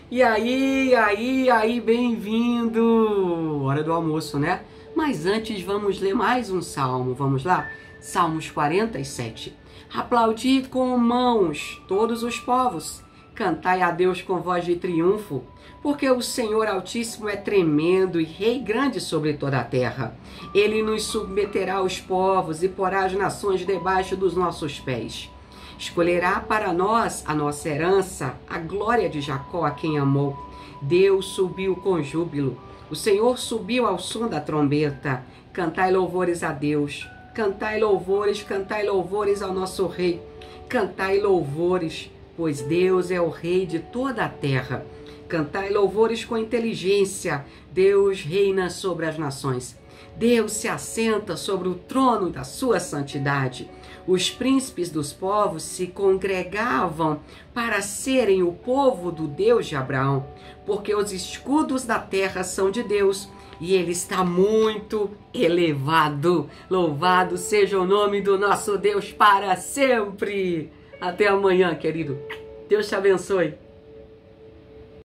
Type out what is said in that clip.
Bem-vindo! Hora do almoço, né? Mas antes vamos ler mais um salmo, vamos lá? Salmos 47. Aplaudi com mãos todos os povos, cantai a Deus com voz de triunfo, porque o Senhor Altíssimo é tremendo e Rei grande sobre toda a terra. Ele nos submeterá aos povos e porá as nações debaixo dos nossos pés. Escolherá para nós a nossa herança, a glória de Jacó, a quem amou. Deus subiu com júbilo, o Senhor subiu ao som da trombeta. Cantai louvores a Deus, cantai louvores ao nosso Rei. Cantai louvores, pois Deus é o Rei de toda a terra. Cantai louvores com inteligência, Deus reina sobre as nações. Deus se assenta sobre o trono da sua santidade. Os príncipes dos povos se congregavam para serem o povo do Deus de Abraão, porque os escudos da terra são de Deus e ele está muito elevado. Louvado seja o nome do nosso Deus para sempre. Até amanhã, querido. Deus te abençoe.